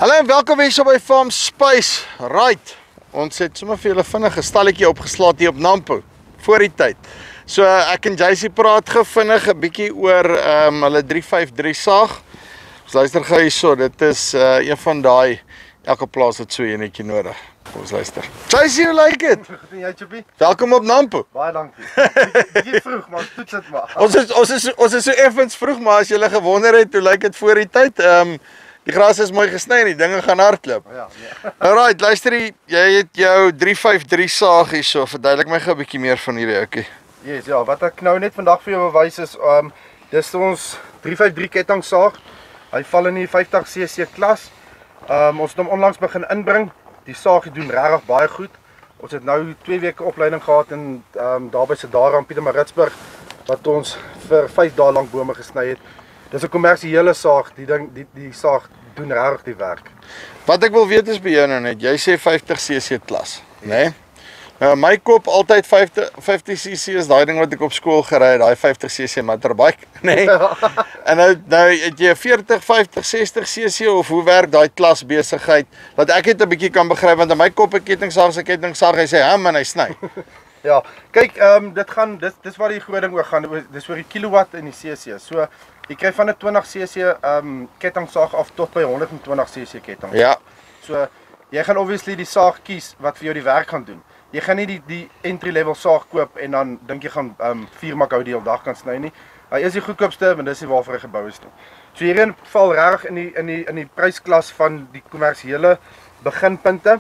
Hallo en welkom hier so by Farmspace. Right. Ons het sommer vir julle vinnig 'n stalletjie opgeslaat hier op Nampo voor die tyd. So ek en JC praat vinnig 'n bietjie oor hulle 353 saag. Ons luister gou hierso. Dit is een van daai elke plaas het so eenetjie nodig. Ons luister. JC, hoe lyk dit? Goed en jy, Chopie? Welkom op Nampo. Baie dankie. Bietjie vroeg, maar toets dit maar. Ons is so effens vroeg, maar as julle gewonder het hoe lyk dit voor die tyd, die gras is mooi gesny en die dinge gaan hardloop. Ja, nee. Alright, luister jy het jou 353 saag hierso. Verduidelik my gou 'n bietjie meer van hierdie ouetjie. Yes, ja, wat ek nou net vandag vir jou bewys is, dis ons 353 kettingsaag. Hy val in die 50cc klas. Ons het hom onlangs begin inbring. Die saag doen regtig baie goed. Ons het nou 2 weke opleiding gehad in daar by Sedara Pietermaritzburg wat ons vir 5 dae lank bome gesny het. Dis 'n kommersiële saag. Die saag doen regtig die werk. Wat ek wil weet is by jou nou net. Jy sê 50cc klas, né? Nee? My kop altyd 50cc is daai ding wat ek op skool gery het, daai 50cc motorbike, né? Nee? En nou het jy 40, 50, 60cc of hoe werk daai klas besigheid? Dat ek dit 'n bietjie kan begryp want in my kop 'n kettingsaag se kettingsaag, hy sê hom en hy sny. Ja, kyk, dis waar die groot ding oor gaan. Dis oor die kilowatt en die cc. So jy kry van 'n 20cc kettingsaag af tot by 120cc ketting. Ja. So jy gaan obviously die saag kies wat vir jou die werk gaan doen. Jy gaan nie die entry level saag koop en dan dink jy gaan 4 mak die hele dag kan sny nie. Hy is die goedkoopste en dis nie waarvoor hy gebou is nie. So hierin val reg in die prysklas van die kommersiële beginpunte.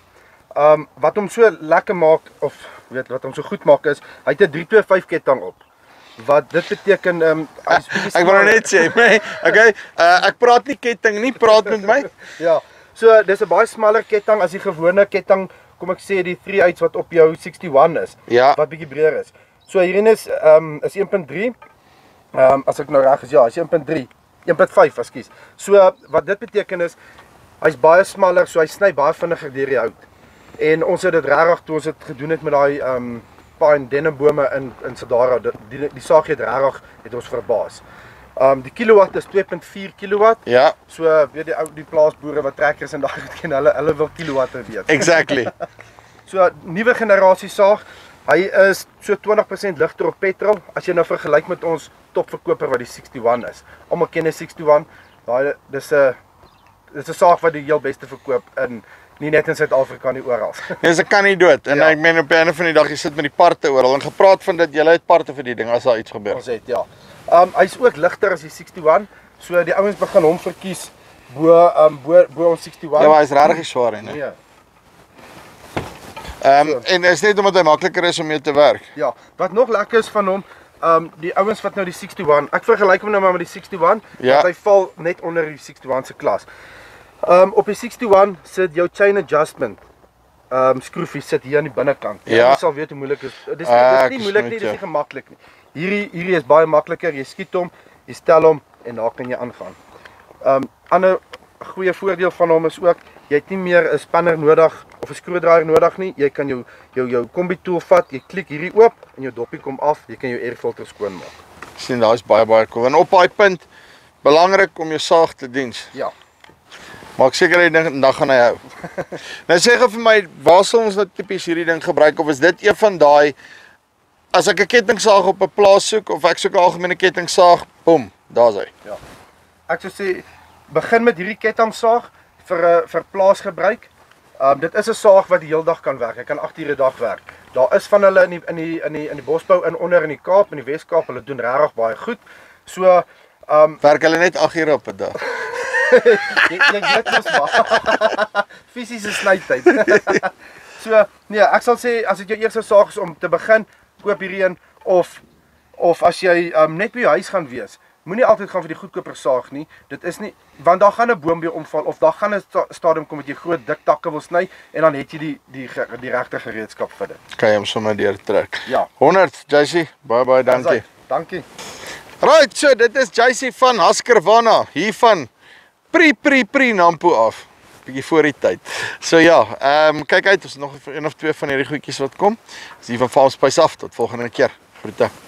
Wat hom so lekker maak of weet wat hom so goed maak is, hy het 'n 325 ketting op. Wat dit beteken hy's bietjie Ek wou net sê, nee, okay, ek praat nie ketting nie, praat met my. Ja. So dis 'n baie smaller ketting as die gewone ketting, kom ek sê die 3/8 wat op jou 61 is. Ja. Wat bietjie breër is. So hierin is 1.3. As ek nou reg is, ja, is 1.3. 1.5, ekskuus. So wat dit beteken is hy's baie smaller, so hy sny baie vinniger deur die hout. En ons het dit regtig toe ons dit gedoen het met daai pine dennenbome in Sedara, die saag het regtig het ons verbaas. Die kilowatt is 2.4 kilowatt. Ja. So weet die plaasboere wat trekkers en daai goed ken, hulle wil kilowatte weet. Exactly. So nuwe generasie saag, hy is so 20% ligter op petrol as jy nou vergelyk met ons topverkoper wat die 61 is. Almal ken die 61. Daai dis 'n saag wat die heel beste verkoop in nie net in Suid-Afrika nie, oral. Dis ek kan nie dood. En Ja. ek meen op 'n einde van die dag jy sit met die parte oral en gepraat van dit jy het parte vir die ding as daar iets gebeur. Ons het ja. Hy's ook ligter as die 61. So die ouens begin hom verkies bo ons 61. Ja, maar hy's regtig swaar hè. Nee. En is net omdat hy makliker is om mee te werk. Ja, wat nog lekker is van hom, die ouens wat nou die 61, ek vergelyk hom nou maar met die 61, Ja. want hy val net onder die 61 se klas. Op die 61 sit jou chain adjustment skroefie sit hier aan die binnekant. Ja. Jy sal weet hoe moeilik is. Dis nie moeilik nie, dis nie gemaklik nie. Hierdie is baie makliker. Jy skiet hom, jy stel hom en daar kan jy aangaan. Ander goeie voordeel van hom is ook jy het nie meer 'n spanner nodig of 'n skroedraaier nodig nie. Jy kan jou kombi tool vat, jy klik hierdie oop en jou doppie kom af. Jy kan jou airfilter skoonmaak. Sien, daai is baie cool. En op daai punt belangrik om jou saag te diens. Ja. Maak seker die ding dan gaan hy hou. Nou sê gou vir my, waar sal ons nou tipies hierdie ding gebruik of is dit een van daai as ek 'n kettingsaag op 'n plaas soek of ek soek 'n algemene kettingsaag, boem, daar's hy. Ja. Ek sou sê begin met hierdie kettingsaag vir plaasgebruik. Dit is 'n saag wat die hele dag kan werk. Hy kan 8 ure 'n dag werk. Daar is van hulle in die bosbou onder in die Kaap, in die Wes-Kaap, hulle doen regtig baie goed. So Werk hulle net 8 ure op 'n dag. jy weet mos maar. Fisiese snytyd. So nee, ek sal sê as dit jou eerste saag is om te begin, koop hierdie een of as jy net by jou huis gaan wees, moenie altyd gaan vir die goedkoper saag nie. Dit is nie want daar gaan 'n boom by omval of daar gaan 'n stadium kom met jy groot dik takke wil sny en dan het jy die regte gereedskap vir dit. Kan jy hom sommer deur trek. Ja. 100 JC, baie dankie. Dankie. Right, so dit is JC van Husqvarna hier van pre Nampo af. Bietjie voor die tyd. So ja, kyk uit, ons nog 1 of 2 van hierdie goedjies wat kom. Dis hier van Farmspace af. Tot volgende keer. Groete.